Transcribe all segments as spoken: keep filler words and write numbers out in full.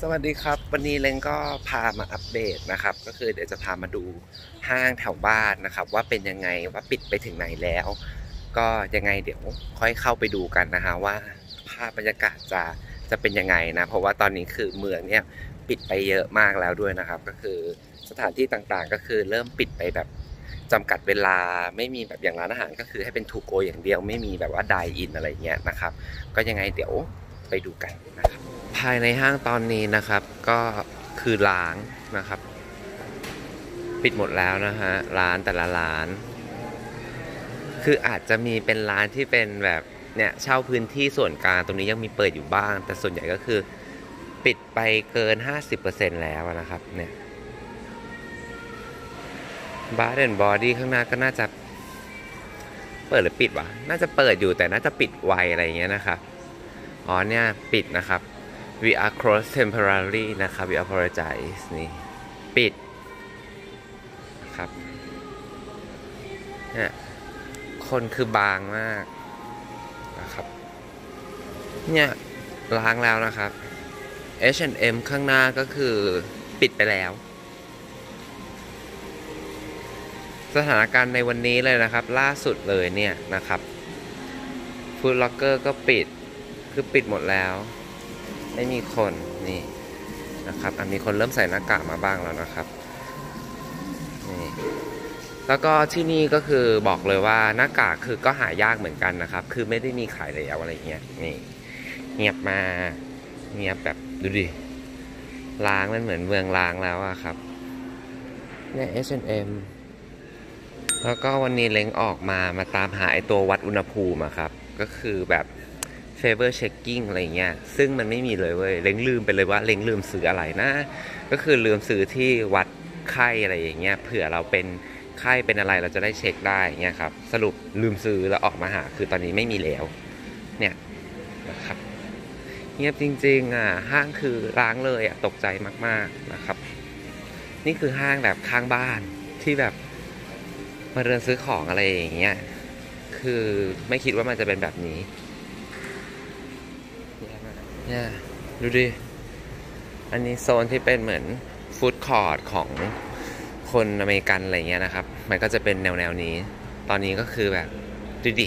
สวัสดีครับวันนี้เล้งก็พามาอัปเดตนะครับก็คือเดี๋ยวจะพามาดูห้างแถวบ้านนะครับว่าเป็นยังไงว่าปิดไปถึงไหนแล้วก็ยังไงเดี๋ยวค่อยเข้าไปดูกันนะฮะว่าภาพบรรยากาศจะจะเป็นยังไงนะเพราะว่าตอนนี้คือเมืองเนี่ยปิดไปเยอะมากแล้วด้วยนะครับก็คือสถานที่ต่างๆก็คือเริ่มปิดไปแบบจำกัดเวลาไม่มีแบบอย่างร้านอาหารก็คือให้เป็นทูโกอย่างเดียวไม่มีแบบว่าไดน์อินอะไรเงี้ยนะครับก็ยังไงเดี๋ยวไปดูกันนะครับภายในห้างตอนนี้นะครับก็คือล้างนะครับปิดหมดแล้วนะฮะร้านแต่ละร้านคืออาจจะมีเป็นร้านที่เป็นแบบเนี่ยเช่าพื้นที่ส่วนกลางตรงนี้ยังมีเปิดอยู่บ้างแต่ส่วนใหญ่ก็คือปิดไปเกิน ห้าสิบเปอร์เซ็นต์ แล้วนะครับเนี่ยบาร์แอนด์บอดี้ข้างหน้าก็น่าจะเปิดหรือปิดวะน่าจะเปิดอยู่แต่น่าจะปิดไวอะไรอย่างเงี้ยนะครับอ๋อเนี่ยปิดนะครับ we are closed temporarily นะครับ we apologize นี่ปิดครับเนี่ยคนคือบางมากนะครับเนี่ยล้างแล้วนะครับ เอช แอนด์ เอ็ม ข้างหน้าก็คือปิดไปแล้วสถานการณ์ในวันนี้เลยนะครับล่าสุดเลยเนี่ยนะครับ Foot Locker ก็ปิดคือปิดหมดแล้วไม่มีคนนี่นะครับมีคนเริ่มใส่หน้ากากมาบ้างแล้วนะครับนี่แล้วก็ที่นี่ก็คือบอกเลยว่าหน้ากากคือก็หายากเหมือนกันนะครับคือไม่ได้มีขายแล้วอะไรเงี้ยนี่เงียบมาเงียบแบบดูดิล้างมันเหมือนเมืองล้างแล้วอะครับเนี่ย เอช แอนด์ เอ็ม แล้วก็วันนี้เล้งออกมามาตามหาไอตัววัดอุณหภูมิอะครับก็คือแบบ favor checking อะไรเงี้ยซึ่งมันไม่มีเลยเว้ยเล้งลืมไปเลยว่าเล้งลืมซื้ออะไรนะก็คือลืมซื้อที่วัดไข้อะไรอย่างเงี้ยเผื่อเราเป็นไข้เป็นอะไรเราจะได้เช็คได้เงี้ยครับสรุปลืมซื้อแล้วออกมาหาคือตอนนี้ไม่มีแล้วเนี่ยนะครับเงียบจริงๆอ่ะห้างคือร้างเลยอ่ะตกใจมากๆนะครับนี่คือห้างแบบข้างบ้านที่แบบมาเดินซื้อของอะไรอย่างเงี้ยคือไม่คิดว่ามันจะเป็นแบบนี้เนี่ยดูดิอันนี้โซนที่เป็นเหมือนฟู้ดคอร์ทของคนอเมริกันอะไรเงี้ยนะครับมันก็จะเป็นแนวแนวนี้ตอนนี้ก็คือแบบดูดิ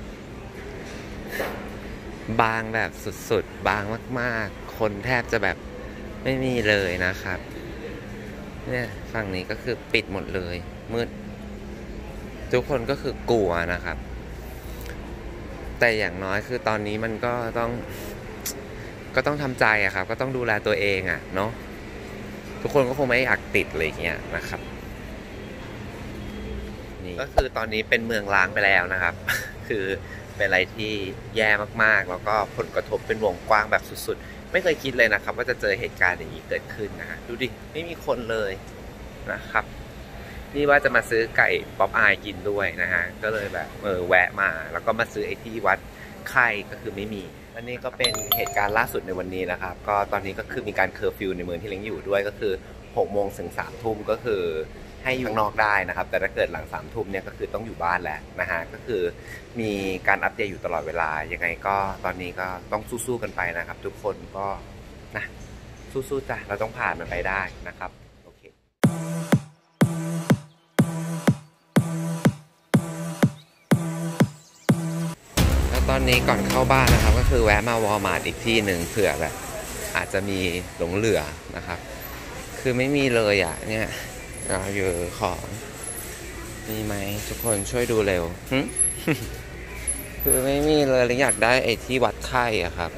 บางแบบสุดๆบางมากๆคนแทบจะแบบไม่มีเลยนะครับเนี่ยฝั่งนี้ก็คือปิดหมดเลยมืดทุกคนก็คือกลัวนะครับแต่อย่างน้อยคือตอนนี้มันก็ต้องก็ต้องทำใจอะครับก็ต้องดูแลตัวเองอะเนาะทุกคนก็คงไม่อยากติดอะไรอย่างเงี้ยนะครับนี่ก็คือตอนนี้เป็นเมืองล้างไปแล้วนะครับคือเป็นอะไรที่แย่มากๆแล้วก็ผลกระทบเป็นวงกว้างแบบสุดๆไม่เคยคิดเลยนะครับว่าจะเจอเหตุการณ์อย่างนี้เกิดขึ้นนะฮะดูดิไม่มีคนเลยนะครับนี่ว่าจะมาซื้อไก่ป๊อปอายกินด้วยนะฮะก็เลยแบบเออแวะมาแล้วก็มาซื้อไอ้ที่วัดไข้ก็คือไม่มีอันนี้ก็เป็นเหตุการณ์ล่าสุดในวันนี้นะครับก็ตอนนี้ก็คือมีการเคอร์ฟิวในเมืองที่เล้งอยู่ด้วยก็คือหกโมงถึงสามทุ่มก็คือให้อยู่ข้างนอกได้นะครับแต่ถ้าเกิดหลังสามทุ่มเนี่ยก็คือต้องอยู่บ้านแหละนะฮะก็คือมีการอัปเดตอยู่ตลอดเวลายังไงก็ตอนนี้ก็ต้องสู้ๆกันไปนะครับทุกคนก็นะสู้ๆจ้ะเราต้องผ่านมันไปได้นะครับโอเคตอนนี้ก่อนเข้าบ้านนะครับก็คือแวะมาวอลมาร์ทอีกที่หนึ่งเผื่อแบบอาจจะมีหลงเหลือนะครับคือไม่มีเลยอ่ะเนี่ยเราอยู่ของมีไหมทุกคนช่วยดูเร็ว คือไม่มีเลยเลยอยากได้ไอ้ที่วัดไข้อ่ะครับ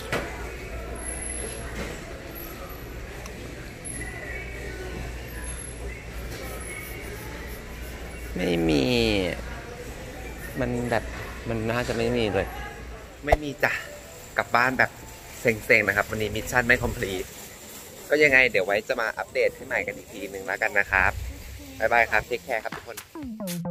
ไม่มีมันแบบมันน่าจะไม่มีเลยไม่มีจ้ะกลับบ้านแบบเซ็งๆนะครับวันนี้มิชชั่นไม่คอมพลีทก็ยังไงเดี๋ยวไว้จะมาอัปเดตให้ใหม่กันอีกทีนึงแล้วกันนะครับบ๊ายบายครับเทคแคร์ครับทุกคน